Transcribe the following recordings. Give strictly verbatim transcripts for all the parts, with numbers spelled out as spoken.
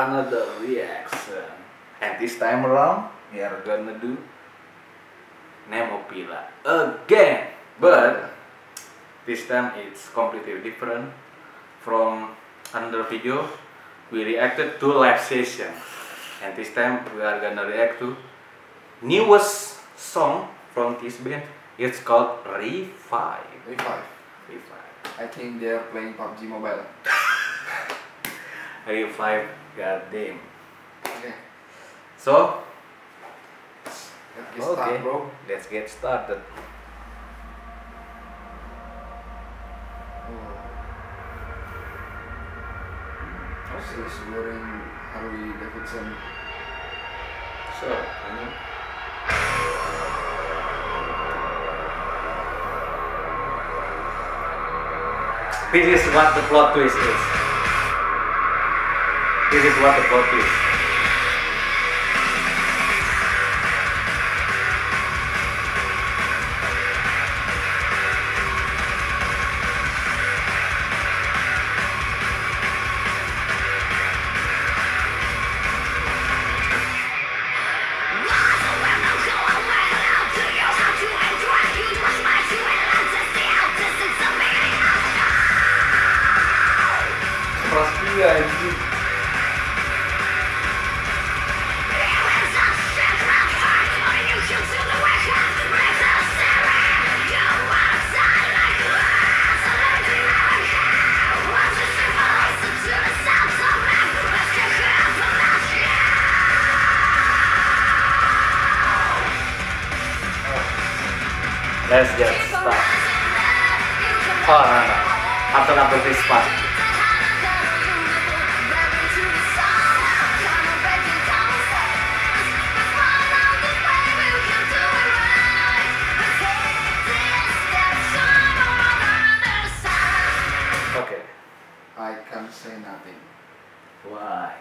another reaction. And this time around, we are gonna do Nemophila again. But this time it's completely different from another video. We reacted to live session. And this time we are gonna react to newest song from this band. It's called Revive. Revive. Revive. I think they are playing P U B G Mobile. Revive, goddamn. Okay. So, Let's get okay, started, bro. let's get started. Oh. She's wearing Harley Davidson. So, ini this is what the plot twist is. This is what the plot twist. Pasti anjing. Let's get started. Oh, no, no. After after this part. Okay. I can't say nothing. Why?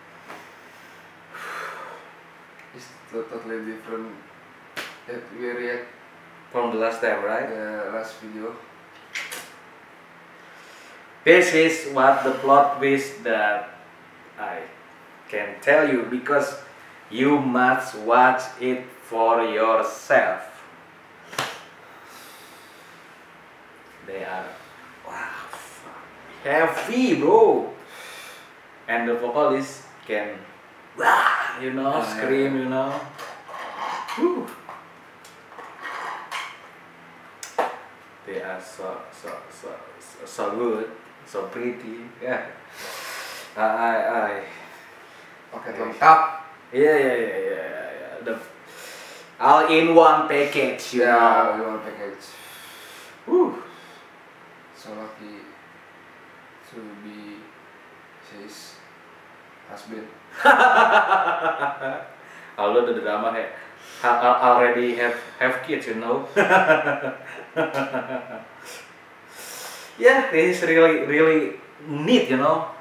It's totally different that we react From the last time, right? the last video. This is what the plot twist that I can tell you because you must watch it for yourself. They are wow, heavy, bro, and the vocalist can, wah, you know, Oh, scream, yeah. you know. Whew. They are so so so so, so good, so pretty, yeah. I I, I Paket lengkap. yeah yeah yeah yeah yeah, yeah. The all in one package, you Yeah, know. we want package. Whew. So lucky to be his husband. Although the drama had ha- al- already have have kids, you know. Yeah, this is really really neat, you know.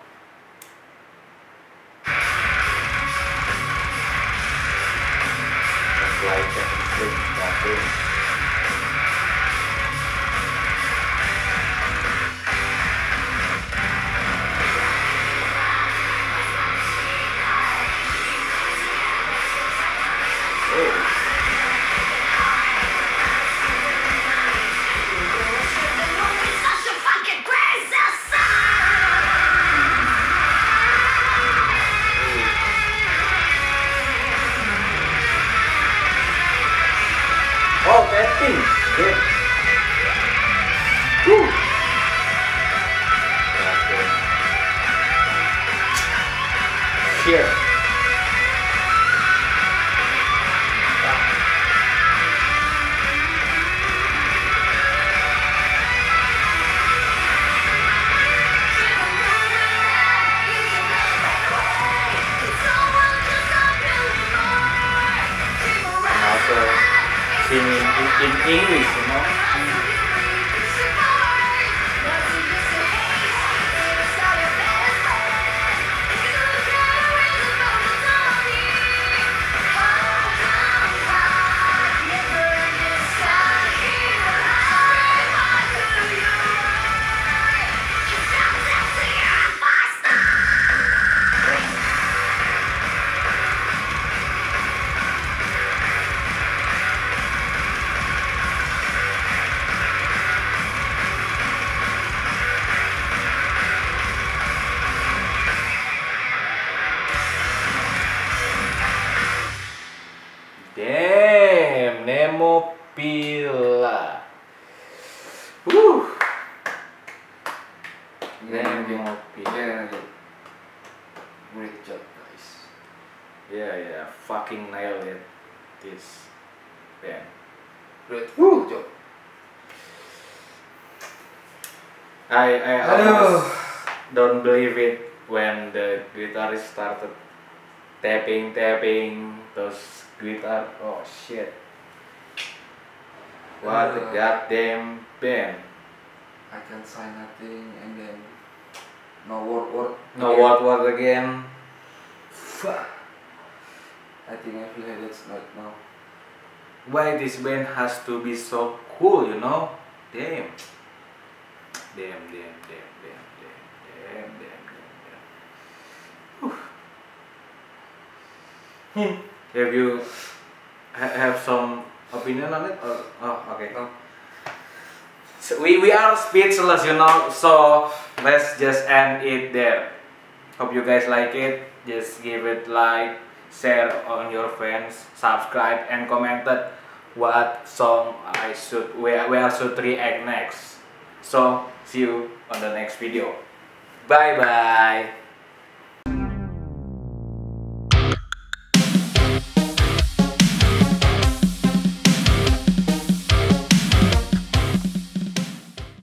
Just like that, click that thing. Oh, that thing. Good. Woo. Okay. Here. And also singing in, in English, you know. Nemopila. Woo. Again, again, Nemopila. again, and again. Great job, guys. Yeah, yeah, fucking nailed it. This band. Great Woo. job. I I Aduh. almost don't believe it when the guitarist started tapping tapping those guitar. Oh shit! What a Uh. goddamn band! I can say nothing and then no word word. No what what again? Fuck. I think I feel like that's not now. Why this band has to be so cool? You know? Damn. Damn, damn, damn, damn, damn, damn, damn, damn, damn. Whew. Hmm. Have you ha- have some opinion on it? Or, oh, okay. No. So we, we are speechless, you know, so let's just end it there. Hope you guys like it. Just give it like, share on your friends, subscribe and commented what song I should where where I should react next. So see you on the next video. Bye bye.